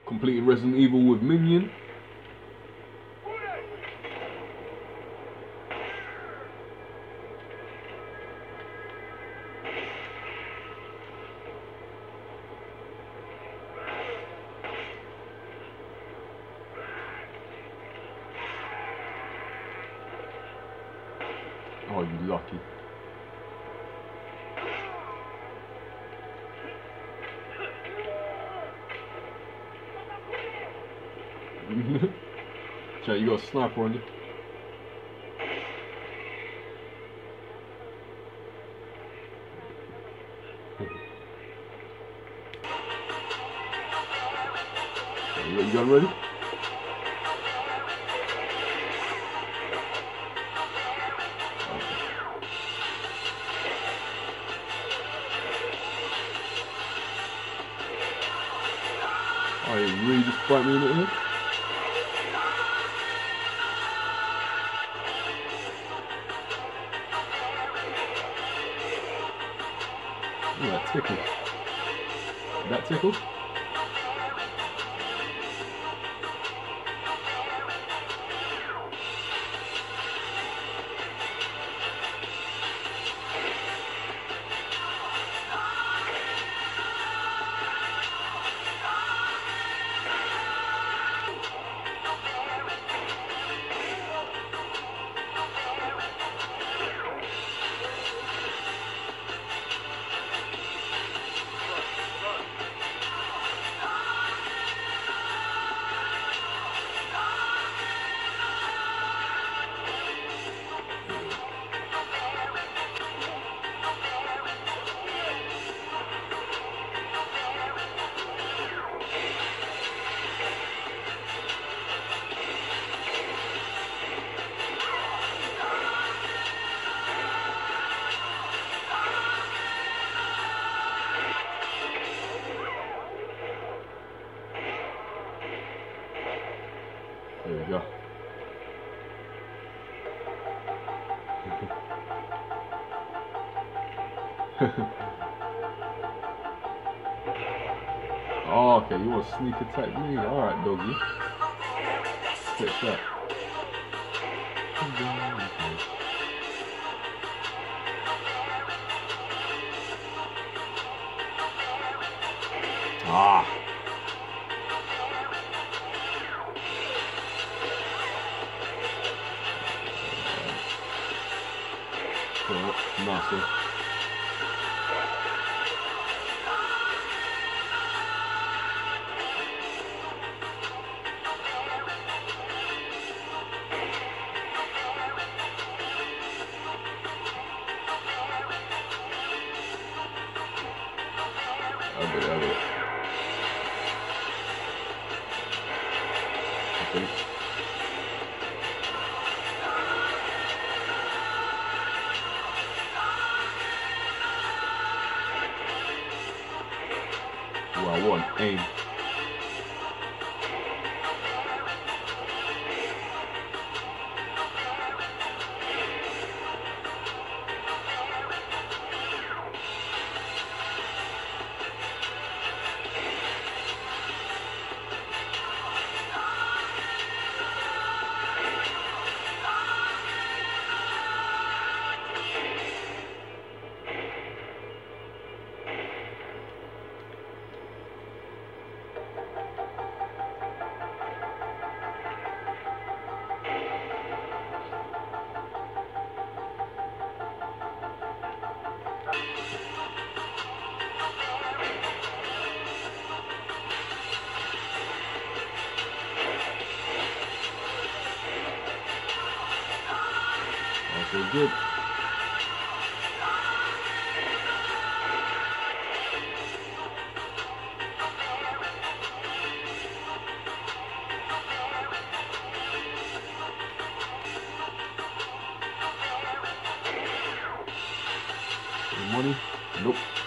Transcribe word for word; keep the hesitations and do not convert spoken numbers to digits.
Completed Resident Evil with Minion. Oh, you lucky. Chat, you got a sniper on you. You got your gun ready? Oh, you really just bite me in it here? Ooh, that tickled. That tickled? There we go. Oh, okay, you want to sneak attack me? Alright, doggy. Catch that. Ah. Oh, nasty. I'll get it, I'll get it. I think. Ooh, I won. Aim. That's good. Any money? Nope.